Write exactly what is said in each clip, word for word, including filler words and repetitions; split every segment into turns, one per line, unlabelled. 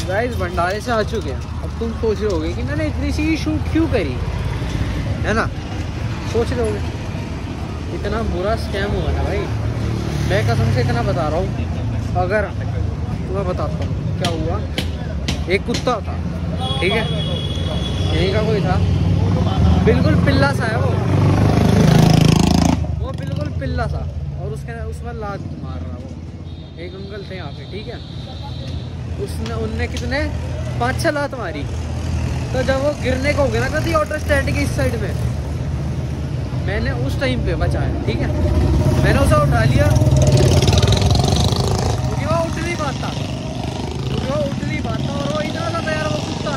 Guys भंडारे से आ चुके हैं। अब तुम सोच रहे होगे कि मैंने इतनी सी शूट क्यों करी, है ना? सोच रहे होगे इतना बुरा स्कैम हुआ ना भाई, मैं कसम से इतना बता रहा हूँ। अगर तुम्हें बताता हूँ क्या हुआ। एक कुत्ता था, ठीक है, यहीं का कोई था, बिल्कुल पिल्ला सा है वो वो बिल्कुल पिल्ला सा, और उसके उसमें लात मार रहा वो। एक अंकल थे यहाँ पे, ठीक है, उसने उनने कितने पाँच छह लात मारी। तो जब वो गिरने को हो गया ना कभी ऑटो स्टैंड के इस साइड में, मैंने उस टाइम पे बचाया, ठीक है, मैंने उसे उठा लिया क्योंकि वो उठ नहीं पाता क्योंकि वो उठ नहीं पाता और वो इतना सा यार वो कुत्ता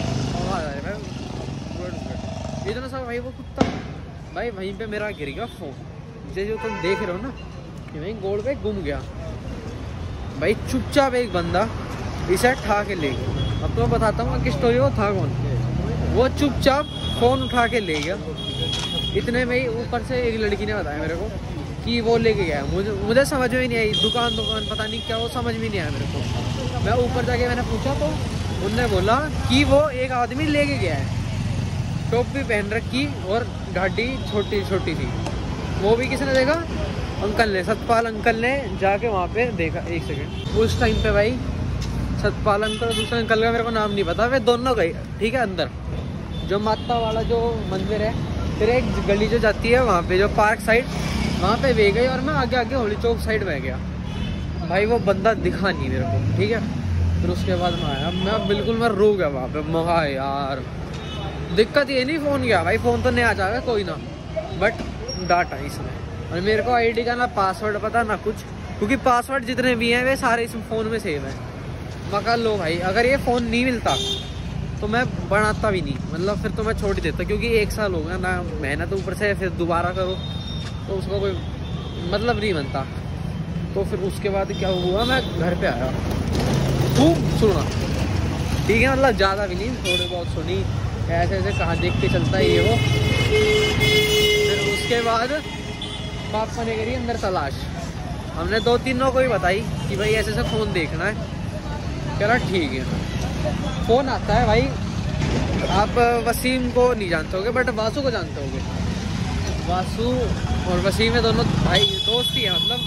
इतना सा भाई वो कुत्ता भाई वहीं पे मेरा गिर गया फोन। जैसे जो तुम देख रहे हो ना कि वहीं गोड़ पे गुम गया भाई। चुपचाप एक बंदा इसे ठा के ले गया। अब तो बताता हूँ कि स्टोरी वो था कौन। वो चुपचाप फोन उठा के ले गया। इतने में ही ऊपर से एक लड़की ने बताया मेरे को कि वो लेके गया। मुझे मुझे समझ में ही नहीं आई, दुकान दुकान पता नहीं क्या, वो समझ में नहीं आया मेरे को। मैं ऊपर जाके मैंने पूछा तो उनने बोला कि वो एक आदमी लेके गया है, टोपी पहन रखी और गाड़ी छोटी छोटी थी। वो भी किसने देखा? अंकल ने, सतपाल अंकल ने जाके वहाँ पे देखा। एक सेकंड, उस टाइम पे भाई सतपाल अंकल और दूसरे अंकल का मेरे को नाम नहीं पता, वे दोनों गए, ठीक है, अंदर जो माता वाला जो मंदिर है, फिर एक गली जो जाती है वहाँ पे जो पार्क साइड, वहाँ पे वे गए और मैं आगे आगे होली चौक साइड में गया। भाई वो बंदा दिखा नहीं मेरे को, ठीक है। फिर उसके बाद मैं आया, मैं बिल्कुल मैं रो गया वहाँ पे। महा यार दिक्कत ये नहीं फ़ोन गया भाई, फ़ोन तो नहीं आ जाएगा कोई ना, बट डाटा इसमें। और मेरे को आईडी का ना पासवर्ड पता ना कुछ, क्योंकि पासवर्ड जितने भी हैं वे सारे इस फ़ोन में सेव हैं। मगर लो भाई, अगर ये फ़ोन नहीं मिलता तो मैं बनाता भी नहीं, मतलब फिर तो मैं छोड़ ही देता, क्योंकि एक साल हो गया ना मेहनत ऊपर से फिर दोबारा करो तो उसका कोई मतलब नहीं बनता। तो फिर उसके बाद क्या हुआ, मैं घर पे आया, खूब सुना, ठीक है, मतलब ज़्यादा भी नहीं, थोड़े बहुत सुनी, ऐसे ऐसे कहाँ देख के चलता है ये वो। फिर उसके बाद पापा ने करी अंदर तलाश। हमने दो तीनों को ही बताई कि भाई ऐसे ऐसे फ़ोन देखना है। कह रहा ठीक है। फ़ोन आता है भाई, आप वसीम को नहीं जानते होगे बट वासु को जानते होगे। वासु और वसीम में दोनों भाई दोस्त ही हैं मतलब।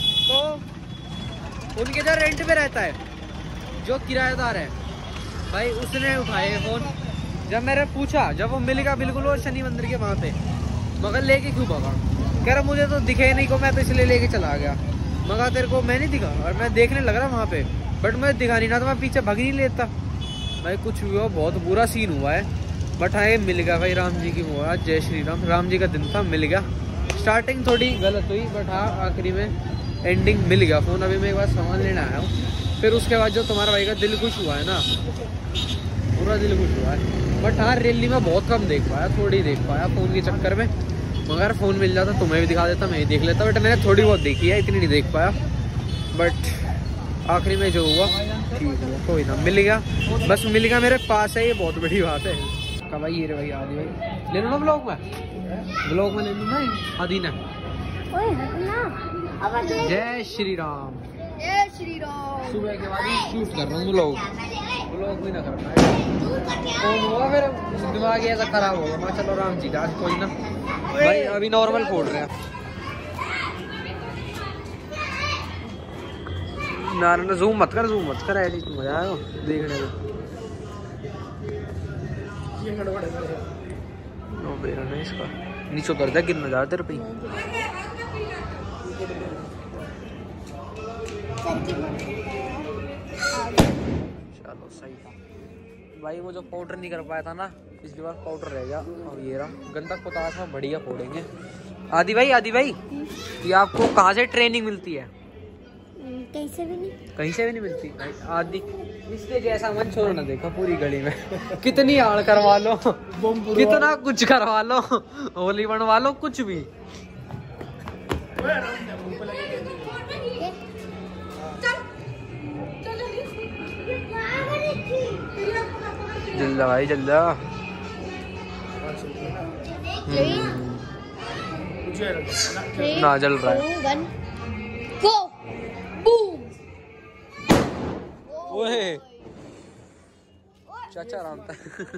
तो उनके इधर रेंट पे रहता है जो किराएदार है भाई, उसने उठाए फ़ोन। जब मैंने पूछा, जब वो मिल गया बिल्कुल वो शनि मंदिर के वहाँ पे, मगर लेके क्यों भागा? कह रहा मुझे तो दिखे ही नहीं को, मैं तो इसलिए लेके चला गया। मगर तेरे को मैं नहीं दिखा, और मैं देखने लग रहा वहाँ पे, बट मुझे दिखा नहीं ना, तो मैं पीछे भाग नहीं लेता भाई। कुछ भी हो, बहुत बुरा सीन हुआ है, बट हाँ ये मिल गया भाई। राम जी की वो आज जय श्री राम, राम जी का दिन था, मिल गया। स्टार्टिंग थोड़ी गलत हुई बट हाँ आखिरी में एंडिंग मिल गया फ़ोन। अभी मैं एक बार सामान लेने आया हूँ। फिर उसके बाद जो तुम्हारा भाई का दिल खुश हुआ है ना, पूरा दिल खुश हुआ है। बट हाँ रैली में बहुत कम देख पाया, थोड़ी देख पाया फ़ोन के चक्कर में। मगर फ़ोन मिल जाता तुम्हें भी दिखा देता, मैं ही देख लेता, बट मैंने थोड़ी बहुत देखी है, इतनी नहीं देख पाया। बट आखिरी में जो हुआ ठीक हुआ, कोई ना, मिल गया, बस मिल गया मेरे पास है, ये बहुत बड़ी बात है। कब भाई ये रे भाई आदि भाई ले लो ना ब्लॉग में, ब्लॉग में ले लो ना आदि ने। जय श्री राम,
जय श्री राम।
सुबह के बाद ही शूट कर रहा हूँ ब्लॉग, ब्लॉग भी ना करना है। हुआ फिर दिमाग ऐसा खराब होगा, मैं चलो राम जी का कोई ना भाई, अभी नॉर्मल फोड़ रहे हैं ना ना। जूम मत कर, जूम मत कर, ऐसी मजा आया देखने में। ये गड़बड़ है नो बेरा नहीं इसका, नीचे कर दे, गिरना जा तेरे पे। चलो सही था भाई। वो जो पाउडर नहीं कर पाया था ना, इसके बाद पाउडर रह गया। और ये रहा गंदक पोताश में बढ़िया फोड़ेंगे। आदि भाई, आदि भाई ये आपको कहाँ से ट्रेनिंग मिलती है?
कहीं से भी नहीं,
कहीं से भी नहीं मिलती भाई। आदि इसके जैसा मन छोड़ना देखा पूरी गली में। कितनी आड़ करवा लो, कितना कुछ करवा लो, होली बनवा लो, कुछ भी। जल्दा भाई जल्दा। ना जल रहा है।
Go boom.
ओए चाचा आराम था।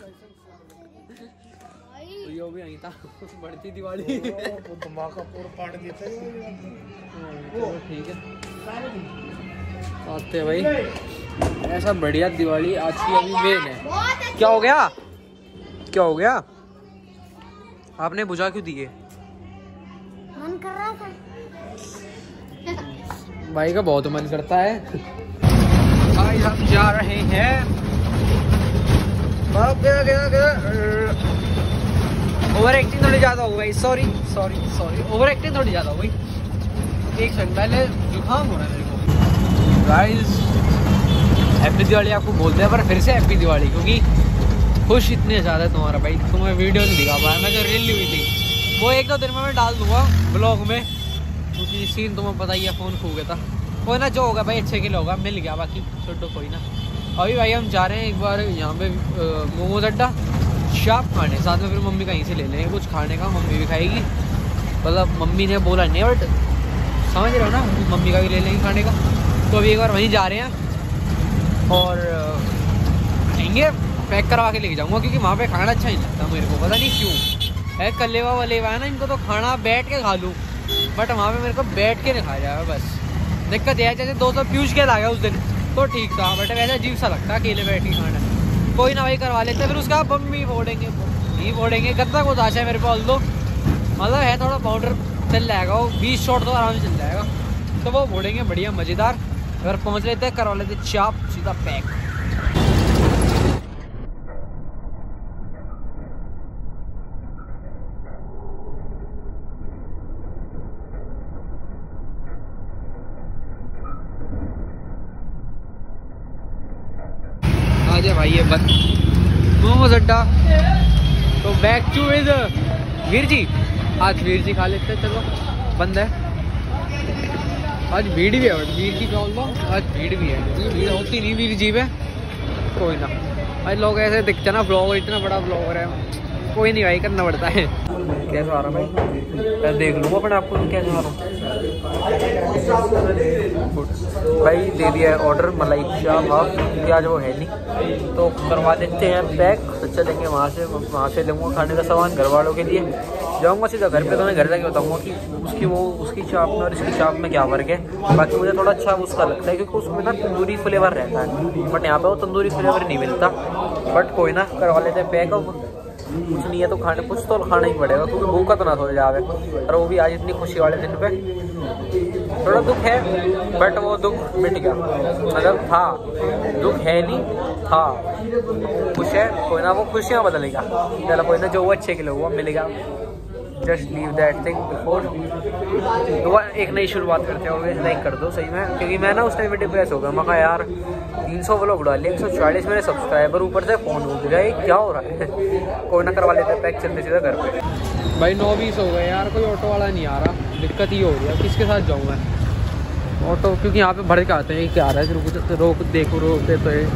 तो यो भी आई था बढ़ती दिवाली। ठीक है आते भाई, ऐसा बढ़िया दिवाली आज की अभी मेन है। क्या हो गया, क्या हो गया? आपने बुझा क्यों दिए?
मन कर रहा था।
भाई का बहुत मन करता है। भाई हम जा रहे हैं, ओवर एक्टिंग थोड़ी ज्यादा हो गई, sorry sorry sorry, over acting थोड़ी ज्यादा हो गई। एक सेकंड, पहले जुकाम हो रहा है मेरे को। गाइस हैप्पी दिवाली आपको बोलते हैं, पर फिर से हैप्पी दिवाली, क्योंकि खुश इतने ज़्यादा है तुम्हारा भाई, तुम्हें वीडियो नहीं दिखा पाया। मैं जो रील ली हुई थी वो एक दो दिन में मैं डाल दूंगा ब्लॉग में, क्योंकि सीन तुम्हें पता ही है, फ़ोन खो गया था। कोई ना, जो होगा भाई अच्छे के लिए होगा, मिल गया, बाकी छोटो कोई ना। अभी भाई हम जा रहे हैं एक बार यहाँ पे मोमोज अड्डा शाप खाने, साथ में फिर मम्मी कहीं से ले लेंगे कुछ खाने का, मम्मी भी खाएगी। मतलब मम्मी ने बोला नहीं, बट समझ रहे हो ना, मम्मी का भी ले लेंगे खाने का। तो अभी एक बार वहीं जा रहे हैं और आएंगे, पैक करवा के लेके जाऊँगा, क्योंकि वहाँ पे खाना अच्छा नहीं लगता मेरे को, पता नहीं क्यों। है कलेवा वलेवा है ना, इनको तो खाना बैठ के खा लूँ, बट वहाँ पे मेरे को बैठ के नहीं खाया जाएगा। बस दिक्कत यह है, जैसे दो सौ पीयूष के लाया उस दिन तो ठीक था, बट वैसे अजीब सा लगता है अकेले बैठ के खाना। कोई ना भाई, करवा लेते, फिर उसका बम्मी फोड़ेंगे नहीं फोड़ेंगे, गद्दा को आशा है मेरे पास दो, मतलब है थोड़ा पाउडर चल जाएगा, वो बीस शॉट तो आराम से चल जाएगा, तो वो फोड़ेंगे बढ़िया मज़ेदार। अगर पहुँच लेते हैं, करवा लेते चाप सीधा पैक। आजा भाई ये बंद मोमोज अड्डा, तो back to with Veer ji. आज वीर जी खा लेते हैं, चलो बंद है आज, भीड़ भी है, वीर की बोल दो आज भीड़ भी है, भीड़ होती नहीं वीर जी पे। कोई ना आज लोग ऐसे दिखते ना, ब्लॉगर इतना बड़ा ब्लॉगर है, कोई नहीं भाई, करना पड़ता है। कैसा आ रहा भाई, मैं देख लूँगा अपने आपको कैसा आ रहा हूँ। भाई दे दिया है ऑर्डर मलाई चाप हाफ, क्योंकि आज वो है नहीं, तो करवा देते हैं पैक, तो चलेंगे वहाँ से, वहाँ से लूँगा खाने का सामान घर वालों के लिए, जाऊँगा सीधा घर पे, तो मैं घर जाके बताऊँगा कि उसकी वो उसकी चाप में और इसकी चाप में क्या फर्क है। बाकी मुझे थोड़ा अच्छा उसका लगता है, क्योंकि उसमें ना तंदूरी फ्लेवर रहता है, बट यहाँ पे वो तंदूरी फ्लेवर नहीं मिलता। बट कोई ना, करवा लेते हैं पैक। अब कुछ नहीं है तो खाने, कुछ तो खाना ही पड़ेगा, क्योंकि भूखा तो ना हो जावे, और वो भी आज इतनी खुशी वाले दिन पे। थोड़ा दुख है, बट वो दुख मिट गया, मतलब था दुख है नहीं था, खुश है। कोई ना, वो खुशियाँ बदलेगा, चलो कोई ना, जो वो अच्छे के लिए वो मिलेगा। Just leave that thing before, तो एक नई शुरुआत करते हैं, और लाइक कर दो सही में, क्योंकि मैं ना उस टाइम डिप्रेस हो गया। मैं कहा यार तीन सौ व्लॉग डाल लिया, एक सौ चालीस मेरे सब्सक्राइबर, ऊपर से फोन उठ गया, ये क्या हो रहा है। कोई ना, करवा लेते हैं पैक, चलते सीधा घर पे। भाई नौ बीस हो गए यार, कोई ऑटो वाला नहीं आ रहा, दिक्कत ही हो रही है, किसके साथ जाऊँ मैं ऑटो, क्योंकि यहाँ पे भर के आते हैं, क्या आ रहा है, रुक रोक देखो रोकते तो है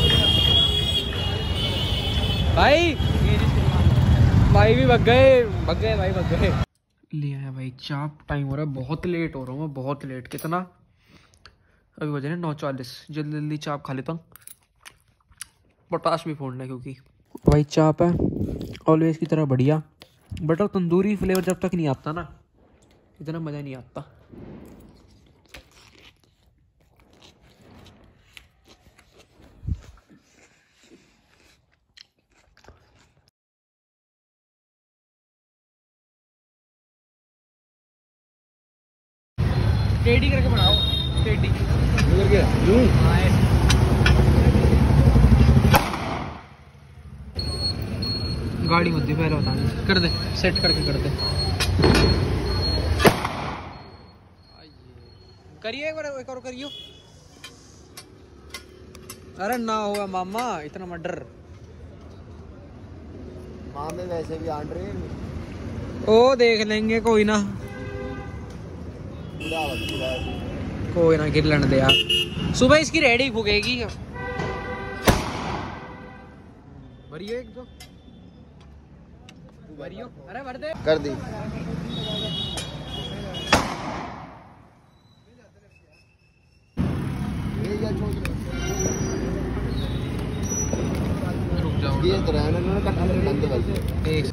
भाई, भाई भी भग गए भग गए भाई भग गए। ले आया भाई चाप, टाइम हो रहा है, बहुत लेट हो रहा हूँ मैं, बहुत लेट। कितना अभी बजे नौ चालीस, जल्दी जल्दी चाप खा लेता हूँ, पोटाश भी फोड़ना है, क्योंकि भाई चाप है ऑलवेज की तरह बढ़िया, बट वो तंदूरी फ्लेवर जब तक नहीं आता ना, इतना मज़ा नहीं आता। टेढ़ी करके बनाओ, टेढ़ी करके गाड़ी मत दी, पहले बता कर दे, सेट करके कर दे। करिए एक बार, एक और करियो। अरे ना होगा मामा, इतना मर्डर
मामे वैसे भी आंड रहे,
ओ देख लेंगे, कोई ना कोई ना, गिर लेने दे यार, सुबह इसकी रेडी फूकेगी। भरियो एक दो, भरियो, अरे भर दे,
कर दी। तो रहे ना इन्होंने कट्ठा बंद बंद
एक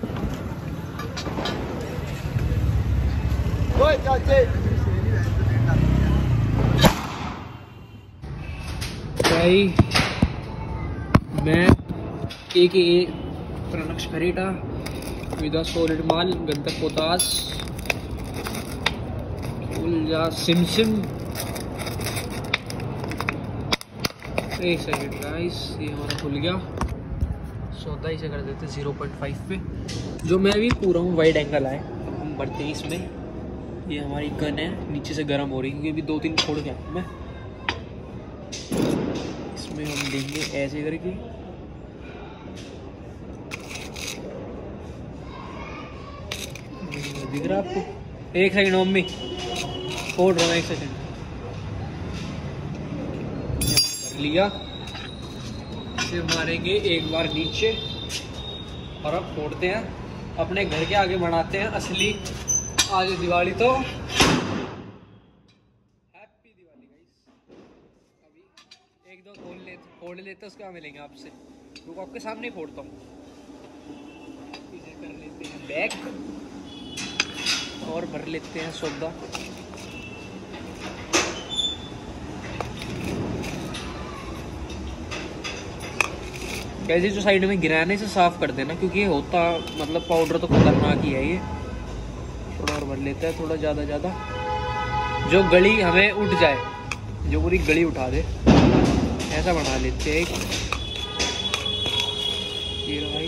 ओए चाचे
भाई मैं एक ए प्रणक्ष खरीटा विदा सॉलिड माल गंतक पोतास या सिमसिम। एक सेकेंड गाइस, ये हमारा खुल गया। सौदा इसे कर देते ज़ीरो पॉइंट फाइव पे। जो मैं भी पूरा हूँ वाइड एंगल आए, अब हम बढ़ते हैं इसमें। ये हमारी गन है, नीचे से गर्म हो रही है क्योंकि अभी दो तीन छोड़ गया मैं। इसमें हम देंगे ऐसे करके, दिख रहा आपको? एक सेकंड मम्मी, फोड़ रहा हूँ, एक सेकंड। भर लिया, इसे मारेंगे एक बार नीचे और अब फोड़ते हैं, अपने घर के आगे बनाते हैं असली आज दिवाली। तो हैप्पी दिवाली गाइस। अभी एक दो फोड़ ले फोड़ लेते उसके बाद मिलेंगे आपसे। रुको, आपके सामने ही फोड़ता हूँ। इसे कर लेते हैं बैक और भर लेते हैं सौदा। कैसे जो साइड में गिरा है ना, इसे साफ कर देना क्योंकि ये होता मतलब पाउडर तो खतरनाक ही है ये। थोड़ा और भर लेता है, थोड़ा ज़्यादा ज़्यादा, जो गली हमें उठ जाए, जो पूरी गली उठा दे, ऐसा बना लेते हैं एक। ये भाई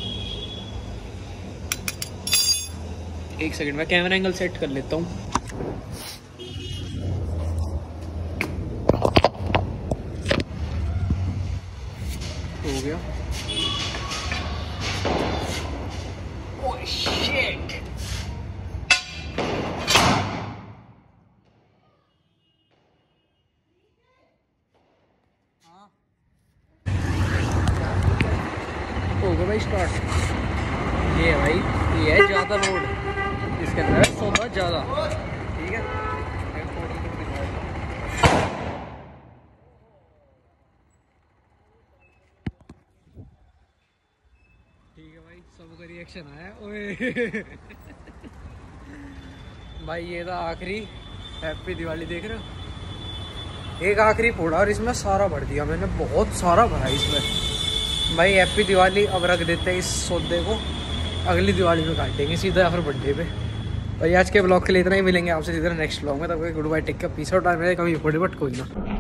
एक सेकंड में कैमरा एंगल सेट कर लेता हूँ। हो गया। ओह शिट, हो गया भाई स्टार्ट। ये है भाई, ये है ज़्यादा लोड, इसके अंदर है सौदा ज़्यादा। ठीक है, ठीक है भाई, सबका रिएक्शन आया। ओए भाई ये था आखिरी हैप्पी दिवाली, देख रहे हो? एक आखिरी फोड़ा और इसमें सारा भर दिया मैंने, बहुत सारा भरा इसमें। भाई हैप्पी दिवाली। अब रख देते हैं इस सौदे को, अगली दिवाली में काटेंगे सीधा या फिर बर्थडे पे। भाई आज के ब्लॉग के लिए इतना ही, मिलेंगे आपसे सीधा नेक्स्ट ब्लॉग में। तब goodbye, take care, peace out. मेरे कभी बट कोई ना।